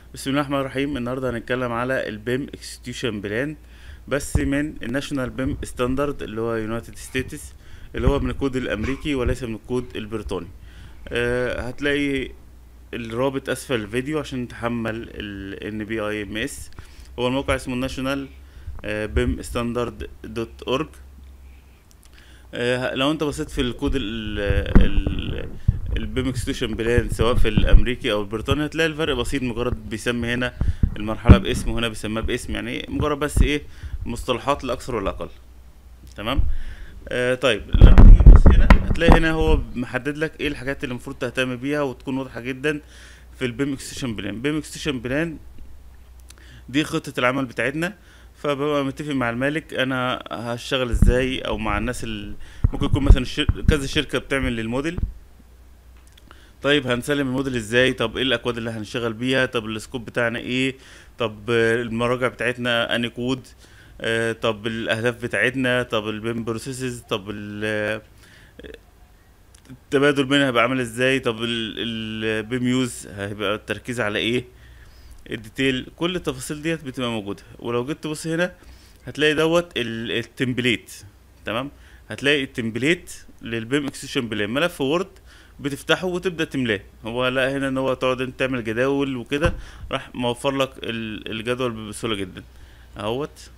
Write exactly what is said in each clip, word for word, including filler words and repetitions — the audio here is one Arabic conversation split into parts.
بسم الله الرحمن الرحيم. النهارده هنتكلم على البيم اكستيوشن بلان، بس من الناشونال بيم ستاندرد اللي هو يونايتد ستيتس، اللي هو من الكود الامريكي وليس من الكود البريطاني. أه هتلاقي الرابط اسفل الفيديو عشان تحمل ال إن بي آي إم إس. هو الموقع اسمه ناشونال بيم ستاندرد دوت أورج. آه، لو انت بصيت في الكود ال ال البيم اكستنشن بلان سواء في الامريكي او البريطاني، هتلاقي الفرق بسيط. مجرد بيسمي هنا المرحله باسم وهنا بيسميها باسم، يعني مجرد بس ايه، مصطلحات لا اكثر ولا اقل. تمام. آه طيب لما تيجي تبص هنا هتلاقي هنا هو محدد لك ايه الحاجات اللي المفروض تهتم بيها وتكون واضحه جدا في البيم اكستنشن بلان. بيم اكستنشن بلان دي خطة العمل بتاعتنا، فببقى متفق مع المالك انا هشتغل ازاي، او مع الناس اللي ممكن يكون مثلا الشر... كذا شركة بتعمل للموديل. طيب هنسلم الموديل ازاي؟ طب ايه الاكواد اللي هنشتغل بيها؟ طب السكوب بتاعنا ايه؟ طب آه، المراجع بتاعتنا اني كود؟ آه، طب الاهداف بتاعتنا؟ طب البيم بروسيسز؟ طب ال- آه، التبادل بينها هيبقى عامل ازاي؟ طب البيم يوز هيبقى التركيز على ايه؟ الديتيل، كل التفاصيل ديت بتبقى موجوده. ولو جيت تبص هنا هتلاقي دوت ال- التمبليت. تمام. هتلاقي التمبليت للبيم اكستنشن بلان ملف وورد، بتفتحه وتبدا تملاه. هو لا هنا ان هو تقعد انت تعمل جداول وكده، راح موفر لك ال- الجدول بسهوله جدا اهوت.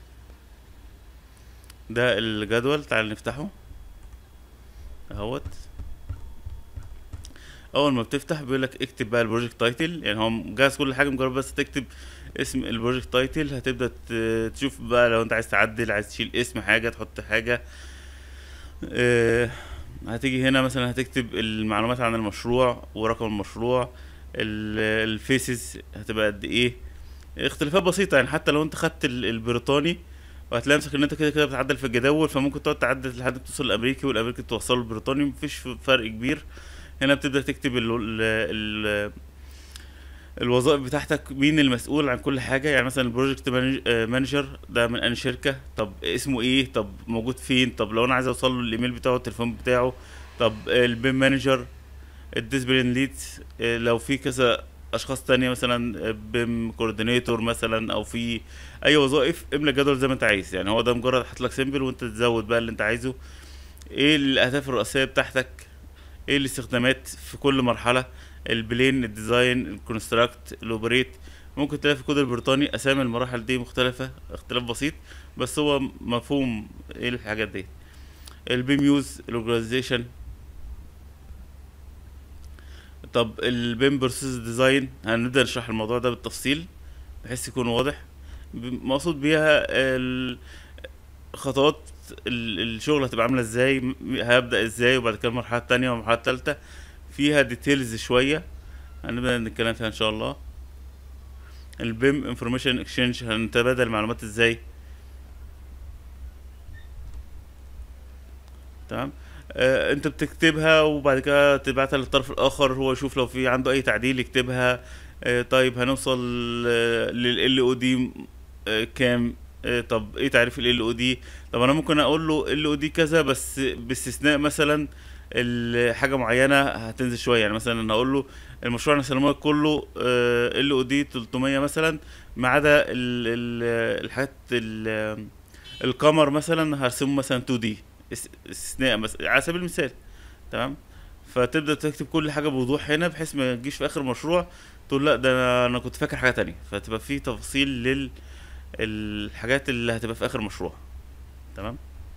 ده الجدول، تعال نفتحه اهوت. اول ما بتفتح بيقول لك اكتب بقى البروجكت تايتل، يعني هو مجهز كل حاجه، مجرد بس تكتب اسم البروجكت تايتل. هتبدا ت- تشوف بقى لو انت عايز تعدل، عايز تشيل اسم حاجه، تحط حاجه. اه هتيجي هنا مثلا هتكتب المعلومات عن المشروع ورقم المشروع. ال- الفيسز هتبقى قد ايه. اختلافات بسيطه يعني، حتى لو انت خدت ال- البريطاني وهتلاقي نفسك ان انت كده كده بتعدل في الجداول، فممكن تقعد تعدل لحد ما توصل الامريكي والامريكي توصله البريطاني، مفيش فرق كبير. هنا بتبدأ تكتب ال ال ال الوظائف بتاعتك، مين المسؤول عن كل حاجة. يعني مثلا البروجكت مانجر ده من أي شركة، طب اسمه ايه، طب موجود فين، طب لو انا عايز اوصل له الايميل بتاعه التليفون بتاعه. طب البيم مانجر، الديسبلين ليدز، لو في كذا اشخاص تانية مثلا بيم كوردينيتور مثلا، او في اي وظائف، املى الجدول زي ما انت عايز. يعني هو ده مجرد حاطط لك سيمبل وانت تزود بقى اللي انت عايزه. ايه الاهداف الرئيسية بتاعتك، ايه الاستخدامات في كل مرحله، البلين، الديزاين، الكونستراكت، الاوبريت. ممكن تلاقي في الكود البريطاني اسامي المراحل دي مختلفه اختلاف بسيط، بس هو مفهوم ايه الحاجات دي. البيم يوز، الاورجانيزيشن. طب البيم بروسيس ديزاين، هنبدا نشرح الموضوع ده بالتفصيل بحيث يكون واضح. ب- مقصود بيها ال- خطوات ال- الشغل هتبقى عامله ازاي، م- هبدا ازاي، وبعد كده المرحله التانية والمرحله التالتة فيها ديتيلز شويه هنبدأ نتكلم فيها ان شاء الله. البيم انفورميشن اكسشينج، هنتبادل معلومات ازاي. تمام. آه انت بتكتبها وبعد كده تبعتها للطرف الاخر، هو يشوف لو في عنده اي تعديل يكتبها. آه طيب هنوصل لل او دي كام؟ آه طب ايه تعريف ال او دي؟ طب انا ممكن اقول له ال او دي كذا، بس باستثناء مثلا الحاجه معينه هتنزل شويه. يعني مثلا انا اقول له المشروع انا سلمه لك كله ال او دي تلتمية مثلا، ما عدا ال- ال- الحاجات ال- القمر مثلا هرسمه مثلا اتنين دي استثناء مثلا على سبيل المثال. تمام. فتبدا تكتب كل حاجه بوضوح هنا، بحيث ما تجيش في اخر مشروع تقول لا ده انا أنا كنت فاكر حاجه تانية، فتبقى في تفاصيل للحاجات اللي هتبقى في اخر مشروع. تمام.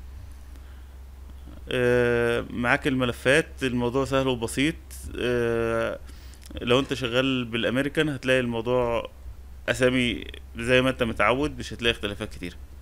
آه، معاك الملفات، الموضوع سهل وبسيط. آه، لو انت شغال بالامريكان هتلاقي الموضوع اسامي زي ما انت متعود، مش هتلاقي اختلافات كتير.